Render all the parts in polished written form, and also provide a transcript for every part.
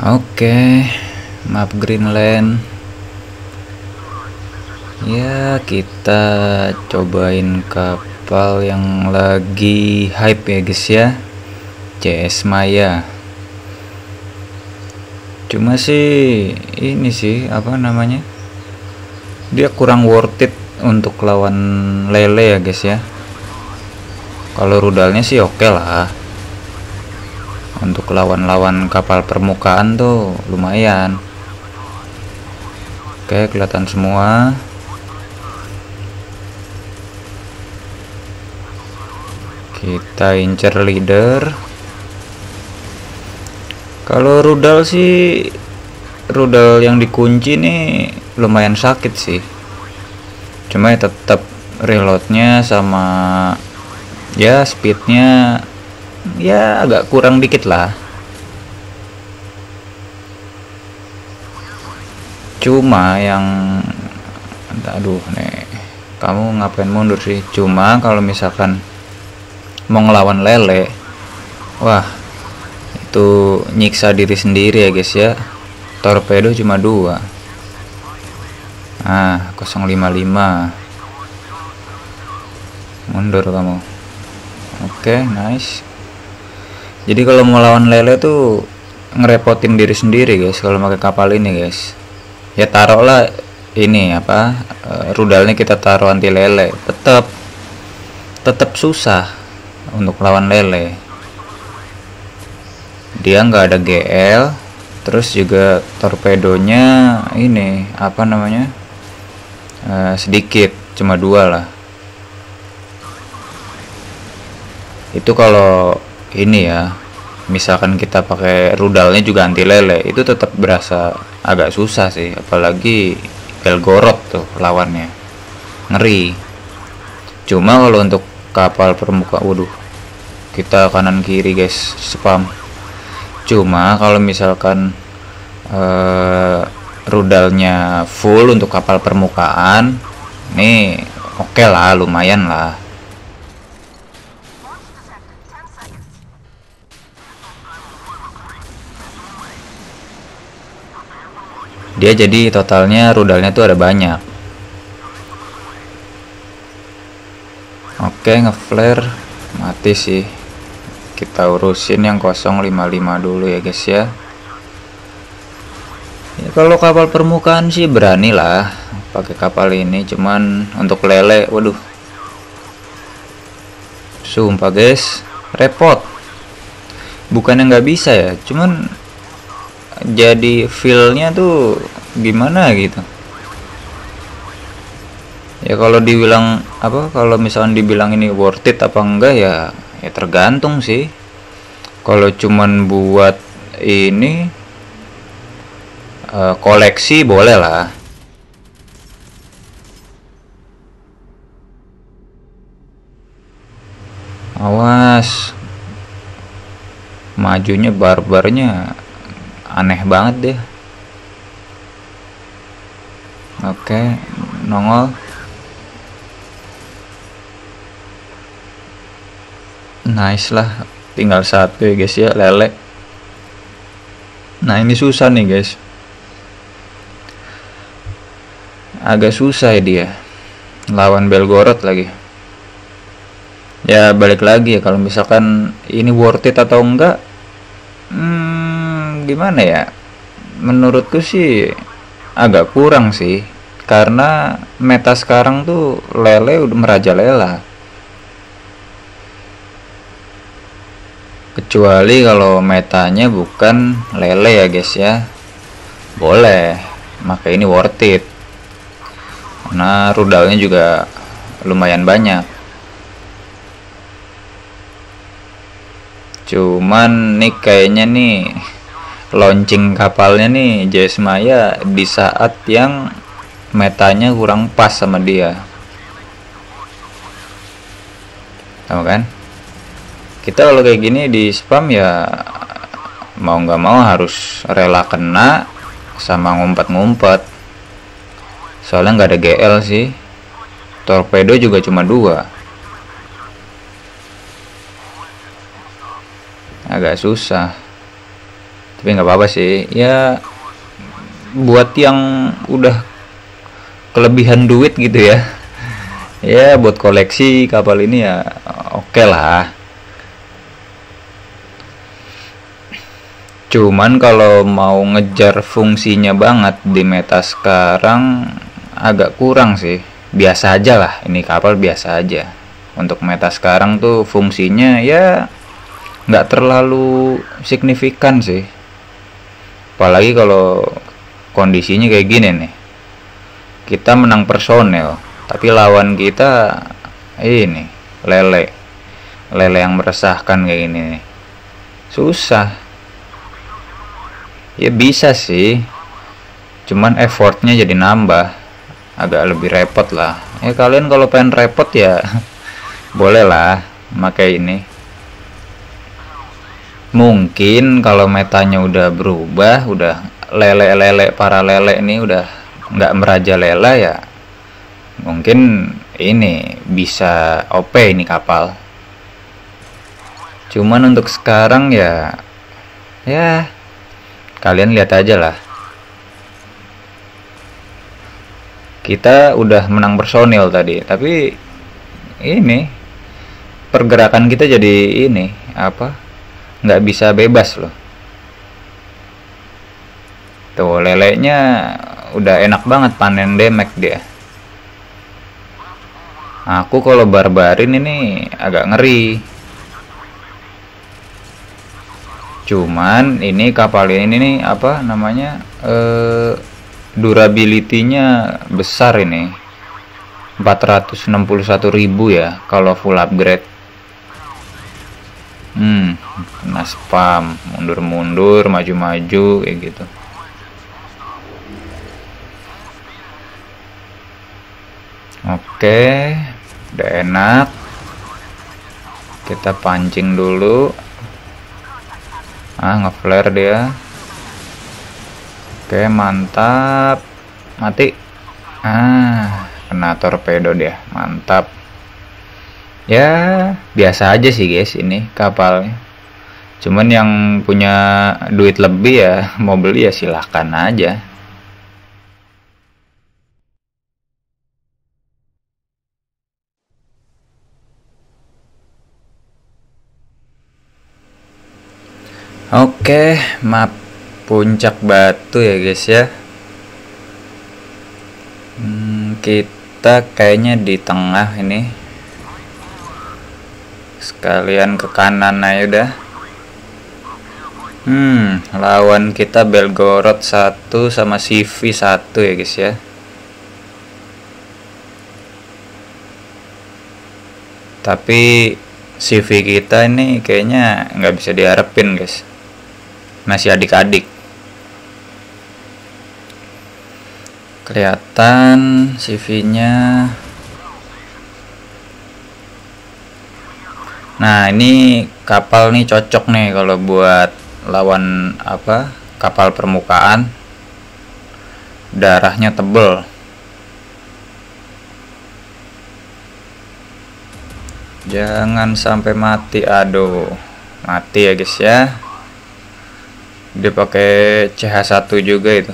Oke, map Greenland. Ya, kita cobain kapal yang lagi hype ya guys ya, CS Maya. Cuma sih ini sih apa namanya, dia kurang worth it untuk lawan Lele ya guys ya. Kalau rudalnya sih oke lah, untuk lawan-lawan kapal permukaan tuh lumayan. Oke, kelihatan semua. Kita incer leader. Kalau rudal sih, rudal yang dikunci nih lumayan sakit sih. Cuma ya tetap reloadnya sama ya speednya ya agak kurang dikit lah. Cuma yang aduh nih, kamu ngapain mundur sih? Cuma kalau misalkan mau ngelawan Lele, wah itu nyiksa diri sendiri ya guys ya. Torpedo cuma 2. Nah 055, mundur kamu. Oke, nice. Jadi kalau mau lawan Lele tuh ngerepotin diri sendiri guys kalau pakai kapal ini guys. Ya taruhlah ini apa, rudalnya kita taruh anti Lele, tetap susah untuk lawan Lele. Dia nggak ada GL, terus juga torpedonya ini apa namanya, sedikit, cuma 2 lah. Itu kalau ini ya, misalkan kita pakai rudalnya juga anti Lele, itu tetap berasa agak susah sih, apalagi Belgorod tuh lawannya ngeri. Cuma kalau untuk kapal permukaan, waduh, kita kanan kiri guys, spam. Cuma kalau misalkan rudalnya full untuk kapal permukaan, nih oke lah, lumayan lah. Dia jadi totalnya rudalnya tuh ada banyak. Oke, ngeflare mati sih. Kita urusin yang 055 dulu ya guys ya. Ya kalau kapal permukaan sih berani lah pakai kapal ini, cuman untuk Lele waduh, sumpah guys repot. Bukannya nggak bisa ya, cuman jadi feelnya tuh gimana gitu ya. Kalau dibilang apa, kalau misalnya dibilang ini worth it apa enggak ya, ya tergantung sih. Kalau cuman buat ini koleksi boleh lah. Awas, majunya barbarnya aneh banget deh. Oke, nongol. Nice lah, tinggal 1 ya guys ya, Lele. Nah ini susah nih guys, agak susah ya dia lawan Belgorod lagi. Ya balik lagi ya, kalau misalkan ini worth it atau enggak, gimana ya, menurutku sih agak kurang sih, karena meta sekarang tuh Lele udah merajalela. Kecuali kalau metanya bukan Lele ya guys ya, boleh maka ini worth it karena rudalnya juga lumayan banyak. Cuman nih kayaknya nih launching kapalnya nih CS Maya di saat yang metanya kurang pas sama dia, tahu kan? Kita kalau kayak gini di spam ya mau nggak mau harus rela kena sama ngumpet-ngumpet, soalnya nggak ada GL sih. Torpedo juga cuma 2, agak susah. Tapi nggak apa-apa sih ya, buat yang udah kelebihan duit gitu ya, ya buat koleksi kapal ini ya oke lah. Cuman kalau mau ngejar fungsinya banget di meta sekarang agak kurang sih. Biasa aja lah, ini kapal biasa aja. Untuk meta sekarang tuh fungsinya ya nggak terlalu signifikan sih. Apalagi kalau kondisinya kayak gini nih. Kita menang personel, tapi lawan kita ini lele. Lele yang meresahkan kayak gini nih. Susah. Ya bisa sih, cuman effortnya jadi nambah, agak lebih repot lah. Ya kalian kalau pengen repot ya boleh lah pakai ini. Mungkin kalau metanya udah berubah, udah lele-lele, para lele ini udah nggak merajalela ya, mungkin ini bisa OP ini kapal. Cuman untuk sekarang ya kalian lihat aja lah, kita udah menang personil tadi, tapi ini pergerakan kita jadi ini apa, nggak bisa bebas loh. Tuh lelenya udah enak banget panen damage dia. Aku kalau barbarin ini agak ngeri. Cuman ini kapal ini nih apa namanya, durability-nya besar ini, 461.000 ya kalau full upgrade. Kena spam, mundur-mundur, maju-maju kayak gitu. Oke, udah enak. Kita pancing dulu. Ngeflare dia. Oke, mantap. Mati. Kena torpedo dia. Mantap. Ya, biasa aja sih guys ini kapalnya. Cuman yang punya duit lebih ya mau beli ya silahkan aja. Oke, map puncak batu ya guys ya. Kita kayaknya di tengah ini. Sekalian ke kanan aja udah. Lawan kita Belgorod 1 sama CV 1 ya guys ya. Tapi CV kita ini kayaknya nggak bisa diharapin guys. Masih adik-adik. Kelihatan CV-nya. Nah, ini kapal nih cocok nih kalau buat lawan apa? Kapal permukaan. Darahnya tebel. Jangan sampai mati. Aduh, mati ya guys ya. Dia pakai CH1 juga itu.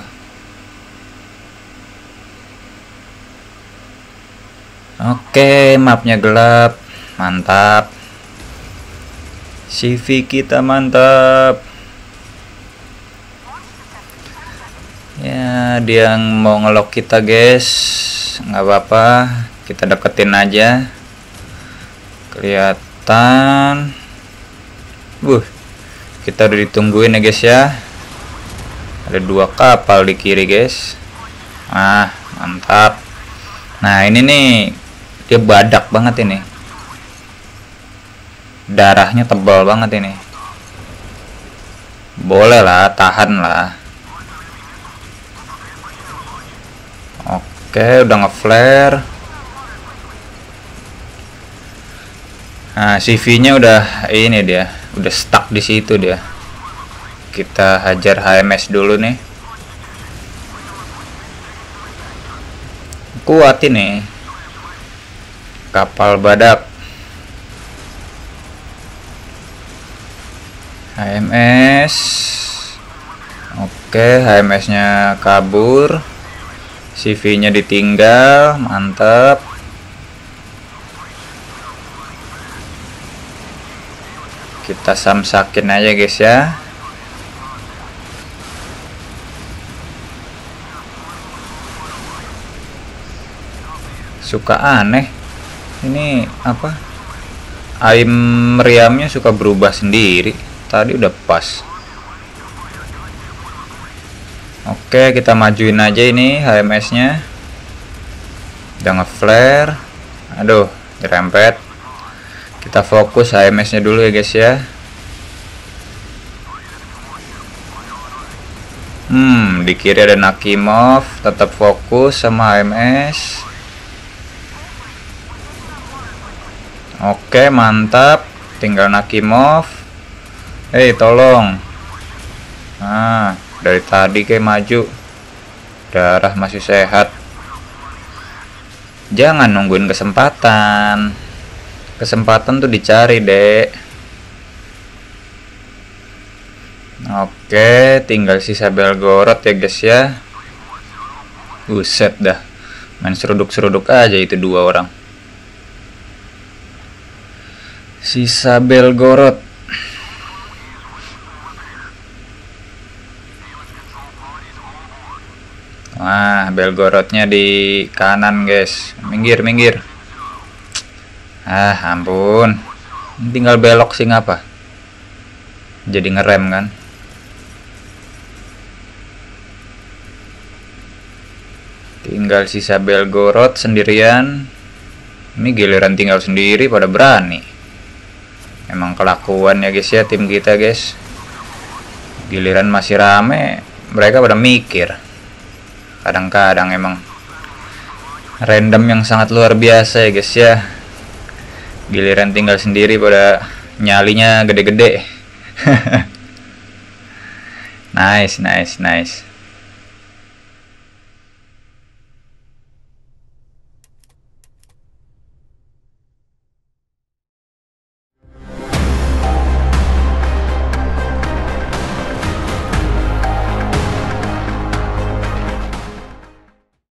Oke, mapnya gelap. Mantap. CV kita mantap. Ya, dia mau ngelok kita guys. Nggak apa-apa, kita deketin aja. Kelihatan. Kita udah ditungguin ya guys ya. Ada 2 kapal di kiri guys. Mantap. Nah ini nih, dia badak banget ini. Darahnya tebal banget ini. Boleh lah, tahan lah. Oke, udah ngeflare. Nah, CV-nya udah ini dia, udah stuck di situ dia. Kita hajar HMS dulu nih. Kuat ini kapal badak. HMS Oke, HMS-nya kabur, CV-nya ditinggal, mantap. Kita samsakin aja guys ya. Suka aneh ini apa, aim meriamnya suka berubah sendiri. Tadi udah pas. Oke, kita majuin aja ini HMS nya. Udah nge-flare. Aduh, dirempet. Kita fokus HMS nya dulu ya guys ya. Di kiri ada Nakimov. Tetap fokus sama HMS. Oke, mantap. Tinggal Nakimov. Hei, tolong. Nah, dari tadi kayak maju. Darah masih sehat. Jangan nungguin kesempatan. Kesempatan tuh dicari, Dek. Oke, tinggal sisa Belgorod ya guys ya. Buset dah. Main seruduk-seruduk aja itu dua orang. Sisa Belgorod. Wah, Belgorodnya di kanan guys. Minggir, minggir. Ah, ampun. Tinggal belok sih ngapa? Jadi ngerem kan? Tinggal sisa Belgorod sendirian. Ini giliran tinggal sendiri pada berani. Emang kelakuan ya guys ya tim kita guys. Giliran masih rame, mereka pada mikir. Kadang-kadang emang random yang sangat luar biasa ya guys ya. Giliran tinggal sendiri pada nyalinya gede-gede. Nice, nice, nice.